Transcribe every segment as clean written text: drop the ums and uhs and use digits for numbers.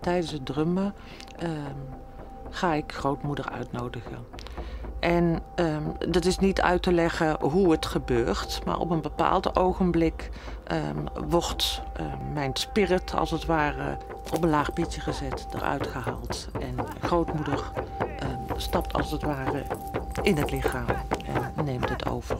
tijdens het drummen ga ik grootmoeder uitnodigen. En dat is niet uit te leggen hoe het gebeurt, maar op een bepaald ogenblik wordt mijn spirit als het ware op een laag pitje gezet, eruit gehaald. En grootmoeder stapt als het ware in het lichaam en neemt het over.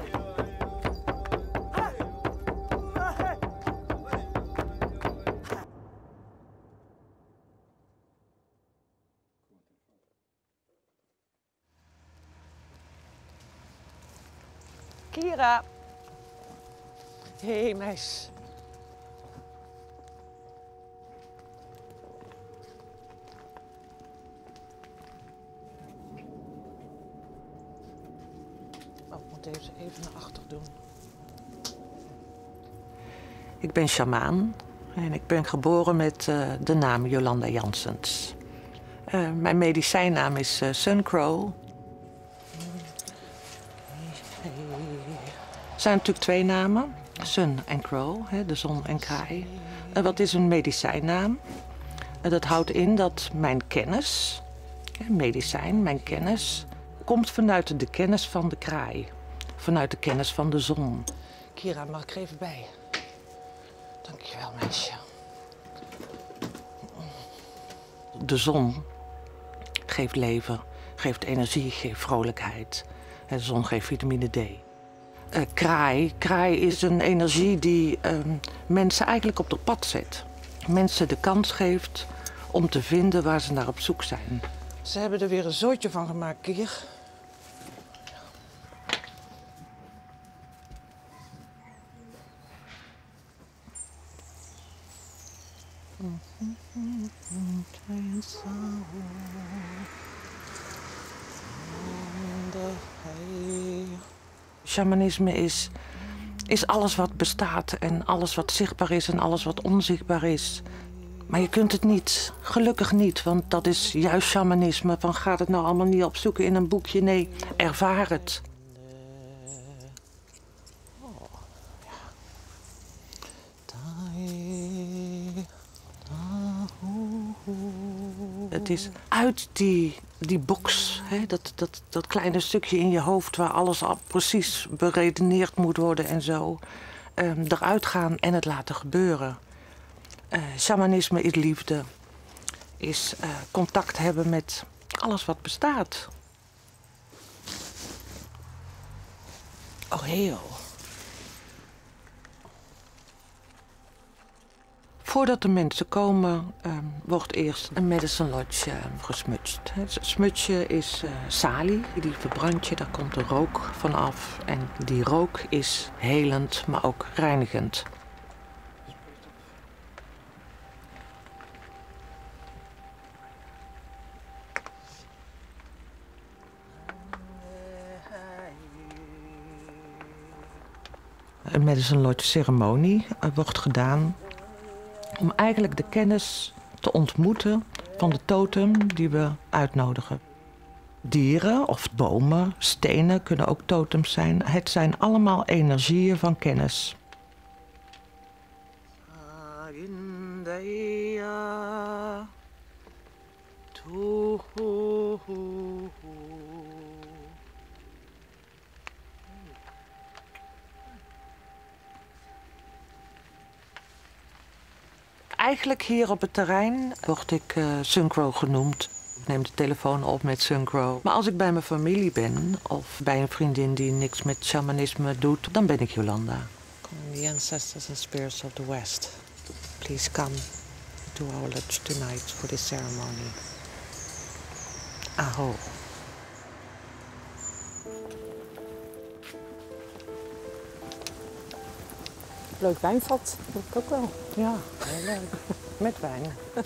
Kira. Hé, hey, meis. Oh, ik moet deze even naar achter doen. Ik ben sjamaan en ik ben geboren met de naam Jolanda Janssens. Mijn medicijnnaam is Suncrow. Er zijn natuurlijk twee namen, Sun en Crow, de zon en kraai. Wat is een medicijnnaam? Dat houdt in dat mijn kennis, medicijn, mijn kennis, komt vanuit de kennis van de kraai. Vanuit de kennis van de zon. Kira, mag ik er even bij? Dankjewel, meisje. De zon geeft leven, geeft energie, geeft vrolijkheid. De zon geeft vitamine D. Kraai is een energie die mensen eigenlijk op het pad zet. Mensen de kans geeft om te vinden waar ze naar op zoek zijn. Ze hebben er weer een zootje van gemaakt, Kier. Shamanisme is alles wat bestaat en alles wat zichtbaar is en alles wat onzichtbaar is. Maar je kunt het niet, gelukkig niet, want dat is juist shamanisme. Van gaat het nou allemaal niet opzoeken in een boekje? Nee, ervaar het. Het is uit die box, hè, dat kleine stukje in je hoofd waar alles al precies beredeneerd moet worden en zo. Eruit gaan en het laten gebeuren. Shamanisme is liefde, is contact hebben met alles wat bestaat. Oh, heel. Voordat de mensen komen, wordt eerst een medicine lodge gesmutst. Het smutje is salie, die verbrand je, daar komt de rook van af. En die rook is helend, maar ook reinigend. Een medicine lodge ceremonie wordt gedaan om eigenlijk de kennis te ontmoeten van de totem die we uitnodigen. Dieren of bomen, stenen kunnen ook totems zijn. Het zijn allemaal energieën van kennis. Eigenlijk hier op het terrein word ik Suncrow genoemd. Ik neem de telefoon op met Suncrow. Maar als ik bij mijn familie ben of bij een vriendin die niks met shamanisme doet, dan ben ik Jolanda. The ancestors and spirits of the West, please come to our lodge tonight for this ceremony. Aho. Leuk wijnvat, dat ik ook wel. Ja, heel leuk. Met wijn.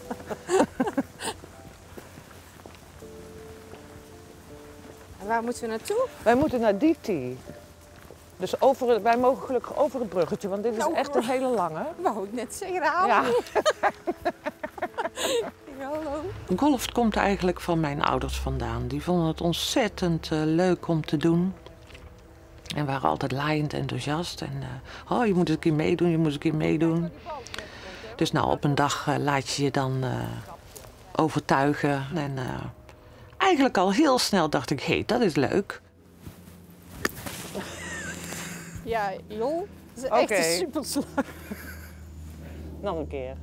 En waar moeten we naartoe? Wij moeten naar Diti. Dus wij mogen gelukkig over het bruggetje, want dit is echt een hele lange. Wou ik net zeggen, haal Ja. Hallo. Golf komt eigenlijk van mijn ouders vandaan. Die vonden het ontzettend leuk om te doen. En waren altijd laaiend enthousiast. En je moet eens een keer meedoen, je moet eens een keer meedoen. Dus nou, op een dag laat je je dan overtuigen. En eigenlijk al heel snel dacht ik, hé, dat is leuk. Ja, joh. Dat is echt Oké. een superslag. Nog een keer.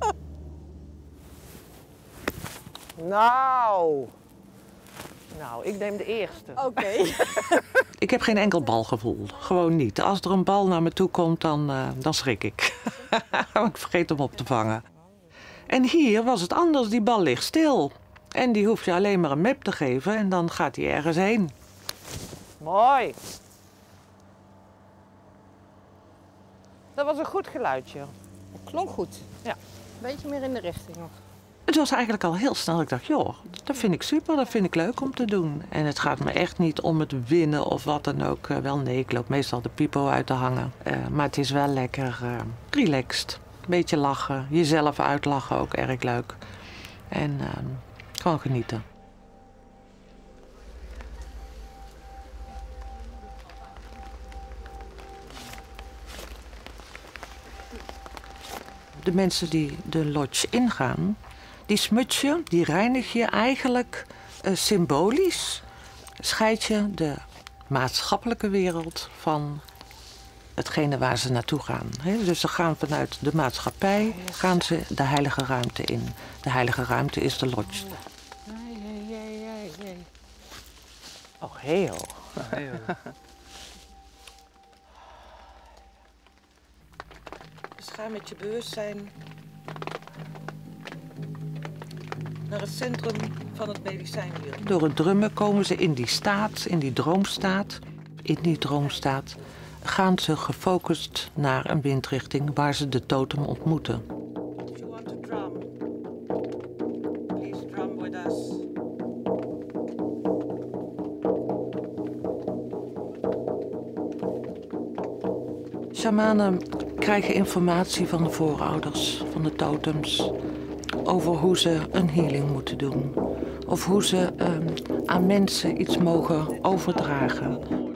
Nou. Nou, ik neem de eerste. Oké. Ik heb geen enkel balgevoel. Gewoon niet. Als er een bal naar me toe komt, dan schrik ik. Ik vergeet hem op te vangen. En hier was het anders. Die bal ligt stil. En die hoef je alleen maar een map te geven en dan gaat hij ergens heen. Mooi. Dat was een goed geluidje. Klonk goed. Ja. Beetje meer in de richting nog. Het was eigenlijk al heel snel. Ik dacht, joh, dat vind ik super, dat vind ik leuk om te doen. En het gaat me echt niet om het winnen of wat dan ook. Wel nee, ik loop meestal de pipo uit te hangen. Maar het is wel lekker relaxed. Een beetje lachen, jezelf uitlachen, ook erg leuk. En gewoon genieten. De mensen die de lodge ingaan, die smuts je, die reinig je eigenlijk symbolisch. Scheid je de maatschappelijke wereld van hetgene waar ze naartoe gaan. Dus ze gaan vanuit de maatschappij, gaan ze de heilige ruimte in. De heilige ruimte is de lodge. Oh, heel. Dus ga met je bewustzijn naar het centrum van het medicijnwiel. Door het drummen komen ze in die staat, in die droomstaat. In die droomstaat gaan ze gefocust naar een windrichting waar ze de totem ontmoeten. If you want to drum, please drum with us. Shamanen krijgen informatie van de voorouders, van de totems, over hoe ze een healing moeten doen. Of hoe ze aan mensen iets mogen overdragen.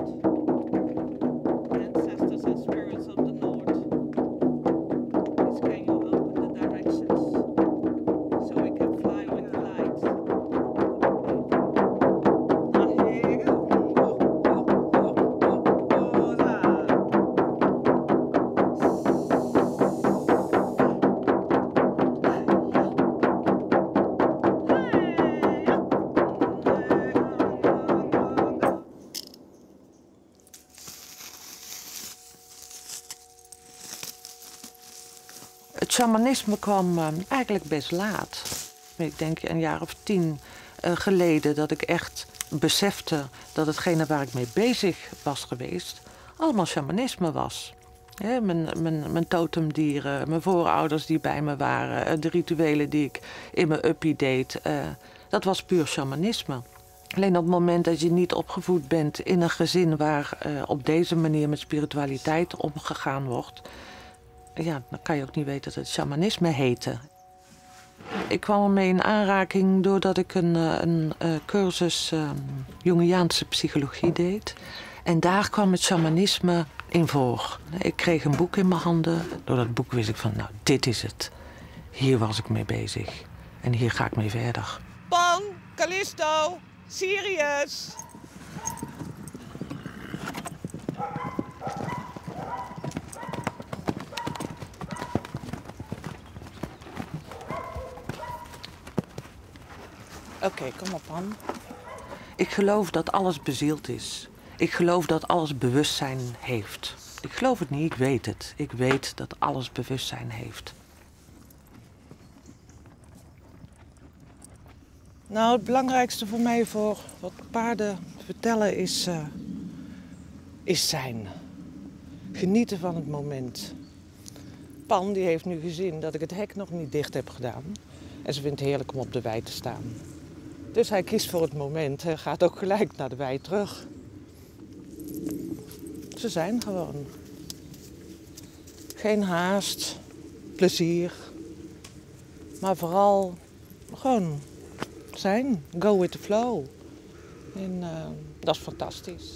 Ancestors and spirits of the north, please can you open the directions so we can fly with the light. Het shamanisme kwam eigenlijk best laat. Ik denk een jaar of 10 geleden dat ik echt besefte dat hetgene waar ik mee bezig was geweest allemaal shamanisme was. Mijn totemdieren, mijn voorouders die bij me waren, de rituelen die ik in mijn uppie deed, dat was puur shamanisme. Alleen op het moment dat je niet opgevoed bent in een gezin waar op deze manier met spiritualiteit omgegaan wordt, ja, dan kan je ook niet weten dat het shamanisme heette. Ik kwam ermee in aanraking doordat ik een cursus Jungiaanse psychologie deed. En daar kwam het shamanisme in voor. Ik kreeg een boek in mijn handen. Door dat boek wist ik van, nou, dit is het. Hier was ik mee bezig. En hier ga ik mee verder. Pan, Callisto, Sirius. Oké, kom op, Pan. Ik geloof dat alles bezield is. Ik geloof dat alles bewustzijn heeft. Ik geloof het niet, ik weet het. Ik weet dat alles bewustzijn heeft. Nou, het belangrijkste voor mij voor wat paarden vertellen is zijn. Genieten van het moment. Pan die heeft nu gezien dat ik het hek nog niet dicht heb gedaan. En ze vindt het heerlijk om op de wei te staan. Dus hij kiest voor het moment en gaat ook gelijk naar de wei terug. Ze zijn gewoon. Geen haast, plezier. Maar vooral gewoon zijn. Go with the flow. En dat is fantastisch.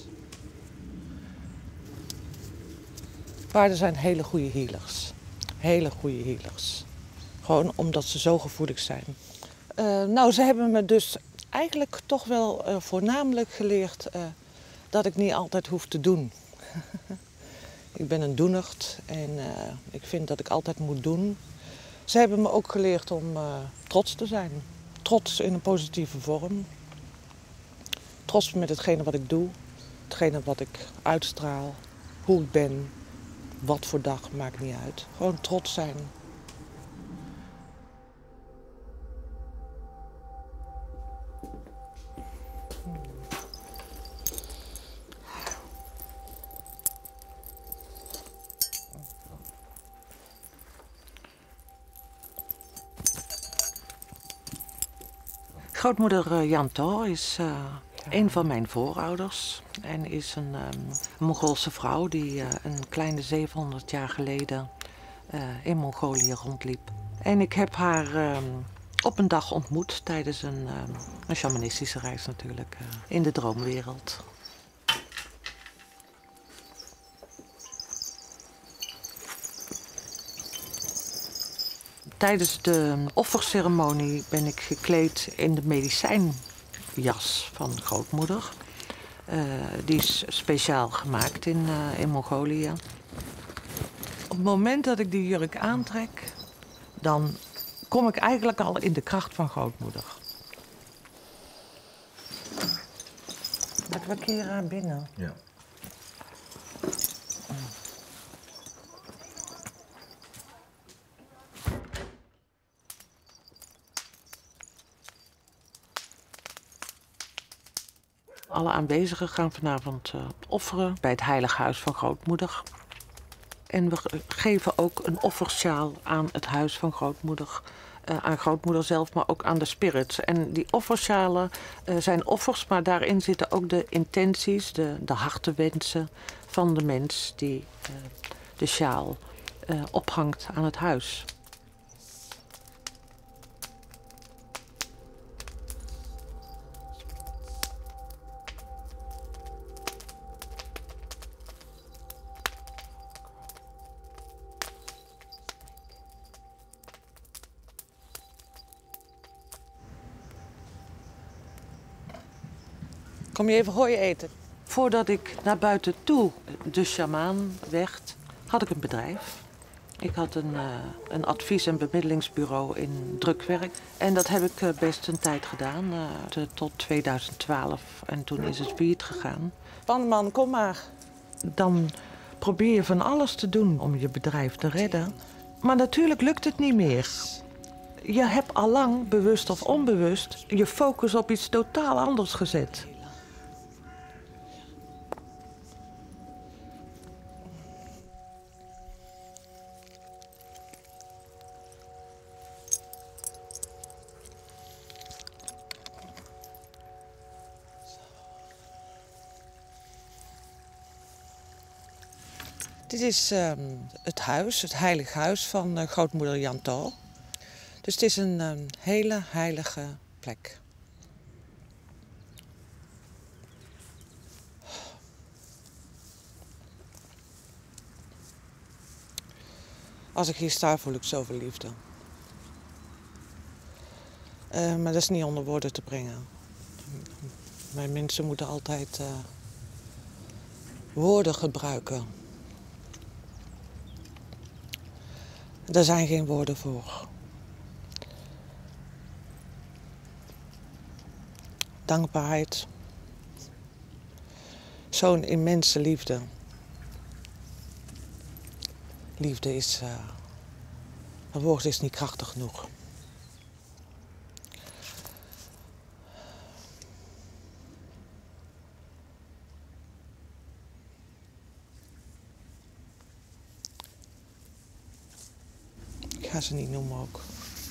Paarden zijn hele goede healers. Hele goede healers. Gewoon omdat ze zo gevoelig zijn. Nou, ze hebben me dus eigenlijk toch wel voornamelijk geleerd dat ik niet altijd hoef te doen. Ik ben een doenert en ik vind dat ik altijd moet doen. Ze hebben me ook geleerd om trots te zijn. Trots in een positieve vorm. Trots met hetgene wat ik doe. Hetgene wat ik uitstraal. Hoe ik ben. Wat voor dag, maakt niet uit. Gewoon trots zijn. Grootmoeder Janto is een van mijn voorouders en is een Mongoolse vrouw die een kleine 700 jaar geleden in Mongolië rondliep. En ik heb haar op een dag ontmoet tijdens een shamanistische reis natuurlijk, in de droomwereld. Tijdens de offerceremonie ben ik gekleed in de medicijnjas van grootmoeder. Die is speciaal gemaakt in Mongolië. Op het moment dat ik die jurk aantrek, dan kom ik eigenlijk al in de kracht van grootmoeder. Laten we een keer binnen. Ja. Alle aanwezigen gaan vanavond offeren bij het heilige huis van grootmoeder. En we geven ook een offersjaal aan het huis van grootmoeder. Aan grootmoeder zelf, maar ook aan de spirits. En die offersjalen zijn offers, maar daarin zitten ook de intenties, de hartenwensen van de mens die de sjaal ophangt aan het huis. Kom je even hooi eten? Voordat ik naar buiten toe de sjamaan werd, had ik een bedrijf. Ik had een advies- en bemiddelingsbureau in drukwerk. En dat heb ik best een tijd gedaan, tot 2012. En toen is het failliet gegaan. Panman, kom maar. Dan probeer je van alles te doen om je bedrijf te redden. Maar natuurlijk lukt het niet meer. Je hebt allang, bewust of onbewust, je focus op iets totaal anders gezet. Dit is het huis, het heilig huis van grootmoeder Janto. Dus het is een hele heilige plek. Als ik hier sta, voel ik zoveel liefde. Maar dat is niet onder woorden te brengen. Mijn mensen moeten altijd woorden gebruiken. Daar zijn geen woorden voor. Dankbaarheid. Zo'n immense liefde. Liefde is... het woord is niet krachtig genoeg. Ik ga ze niet noemen ook.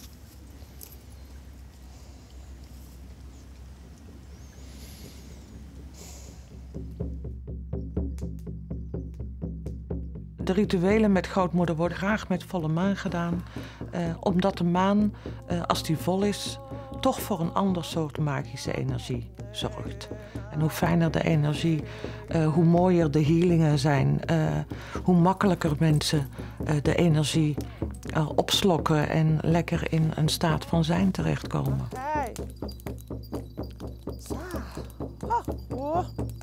De rituelen met grootmoeder worden graag met volle maan gedaan. Omdat de maan, als die vol is, toch voor een ander soort magische energie zorgt. En hoe fijner de energie, hoe mooier de healingen zijn. Hoe makkelijker mensen de energie opslokken en lekker in een staat van zijn terechtkomen. Hey. Zo. Ah, hoor.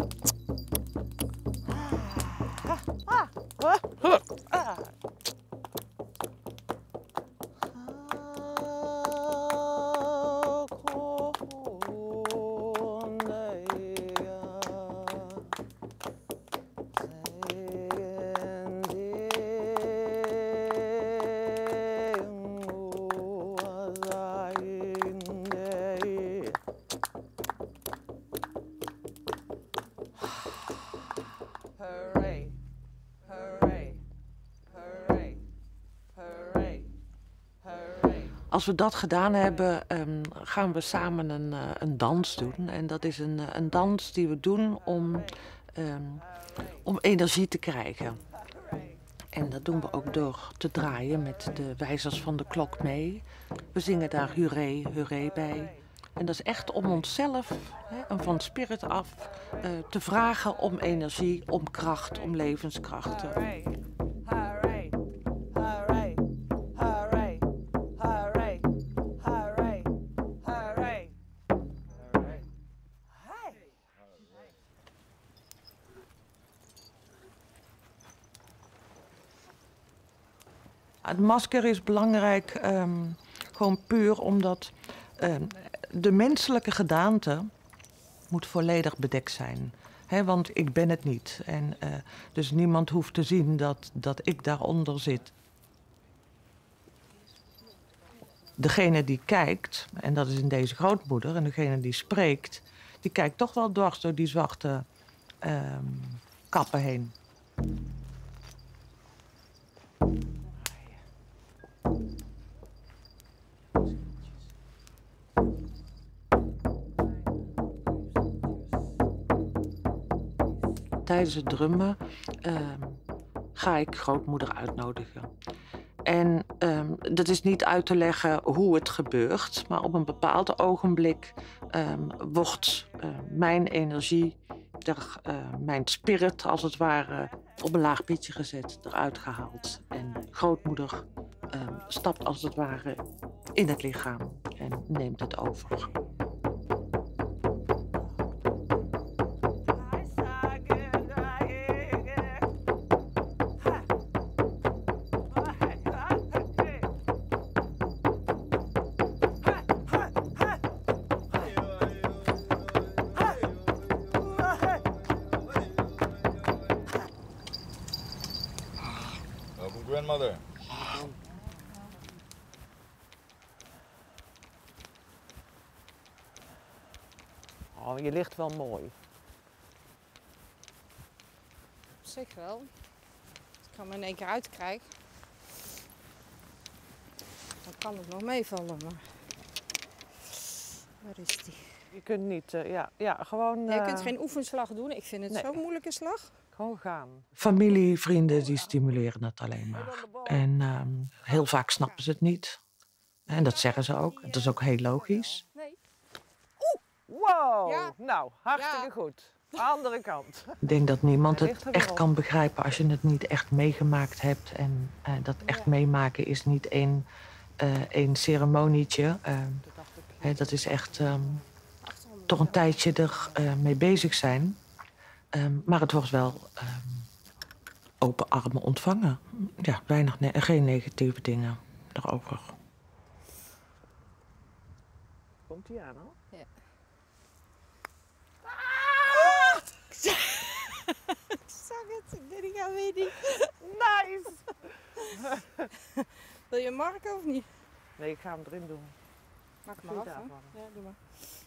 Ah. Hooray, hooray, hooray, hooray, hooray. Als we dat gedaan hebben, gaan we samen een dans doen. En dat is een dans die we doen om energie te krijgen. En dat doen we ook door te draaien met de wijzers van de klok mee. We zingen daar hurray, hurray bij. En dat is echt om onszelf, en van spirit af, te vragen om energie, om kracht, om levenskrachten. Hooray, hooray, hooray, hooray, hooray, hooray, hooray, hooray. Hey. Het masker is belangrijk, gewoon puur omdat de menselijke gedaante moet volledig bedekt zijn. Want ik ben het niet. En, dus niemand hoeft te zien dat ik daaronder zit. Degene die kijkt, en dat is in deze grootmoeder, en degene die spreekt, die kijkt toch wel dwars door die zwarte kappen heen. Tijdens het drummen ga ik grootmoeder uitnodigen. En dat is niet uit te leggen hoe het gebeurt, maar op een bepaald ogenblik wordt mijn energie, mijn spirit als het ware, op een laag pitje gezet, eruit gehaald. En grootmoeder stapt als het ware in het lichaam en neemt het over. Welkom, grandmother. Oh, je ligt wel mooi. Op zich wel. Als ik hem in één keer uitkrijg, dan kan het nog meevallen. Maar waar is die? Je kunt niet, gewoon... Nee, je kunt geen oefenslag doen. Ik vind het nee. zo'n moeilijke slag. Gewoon gaan. Familie, vrienden, die stimuleren het alleen maar. En heel vaak snappen ze het niet. En dat zeggen ze ook. Dat is ook heel logisch. Nee. Wow, Ja. nou, hartstikke Ja. goed. Andere kant. Ik denk dat niemand Hij het ligt er weer echt op. kan begrijpen als je het niet echt meegemaakt hebt. En dat echt meemaken is niet één ceremonietje. Dat is echt toch een tijdje er mee bezig zijn. Maar het wordt wel open armen ontvangen. Ja, geen negatieve dingen erover. Komt hij aan, hoor? Ja. Ik zag het. Ik denk, ik ga weer niet. Nice! Wil je marken of niet? Nee, ik ga hem erin doen. Maak Vind maar je af. Hè? daarvan? Ja, doe maar.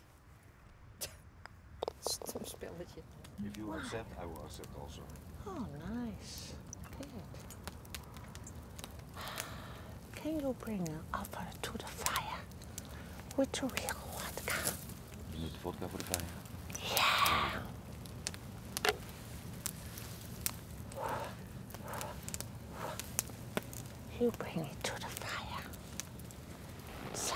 Stom spelletje. If you accept, I will accept also. Oh, nice. Good. Can you bring an offer to the fire with the real vodka? Je moet vodka voor de fijn. Yeah. You bring it to the fire. So.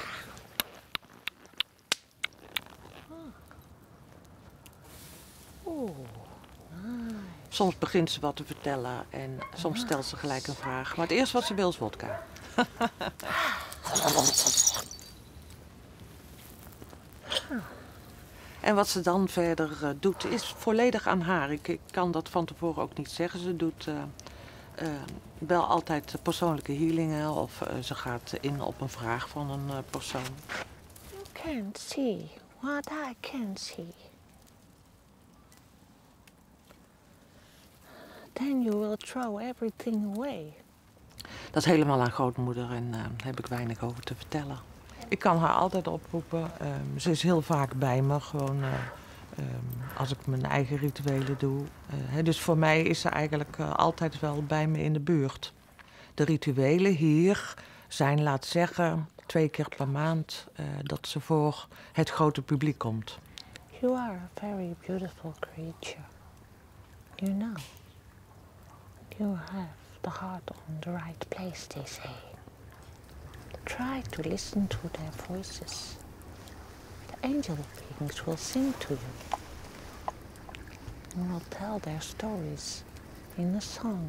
Oeh, nice. Soms begint ze wat te vertellen en soms stelt ze gelijk een vraag. Maar het eerste wat ze wil is vodka. En wat ze dan verder doet, is volledig aan haar. Ik kan dat van tevoren ook niet zeggen. Ze doet wel altijd persoonlijke healingen of ze gaat in op een vraag van een persoon. You can't see what I can see. Then you will throw everything away. Dat is helemaal aan grootmoeder en daar heb ik weinig over te vertellen. Ik kan haar altijd oproepen. Ze is heel vaak bij me, gewoon als ik mijn eigen rituelen doe. Dus voor mij is ze eigenlijk altijd wel bij me in de buurt. De rituelen hier zijn, laat zeggen, 2 keer per maand dat ze voor het grote publiek komt. You are a very beautiful creature. You know. You have the heart on the right place, they say. Try to listen to their voices. The angel beings will sing to you and will tell their stories in a song.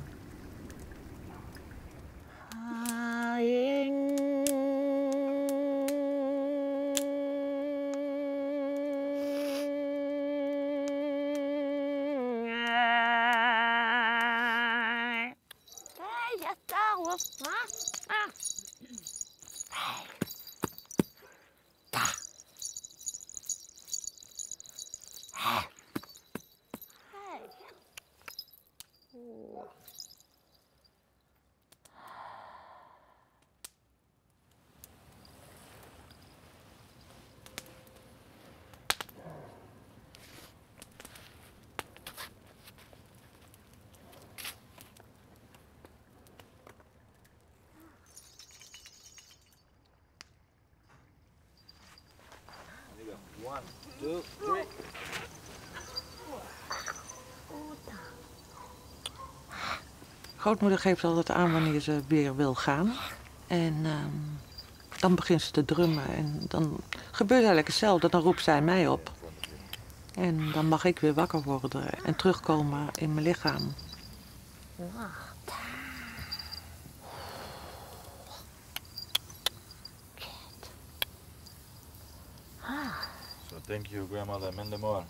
Here you go. 1, 2, 3. Grootmoeder geeft altijd aan wanneer ze weer wil gaan. En dan begint ze te drummen en dan gebeurt eigenlijk hetzelfde. Dan roept zij mij op. En dan mag ik weer wakker worden en terugkomen in mijn lichaam. So thank you, grandmother. Mendemore.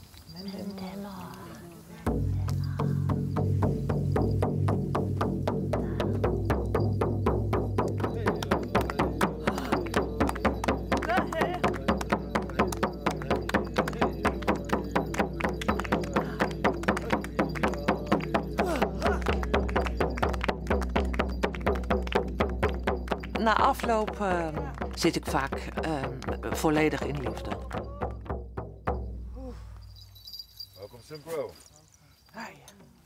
Na afloop zit ik vaak volledig in liefde. Welcome, Synchro. Hi.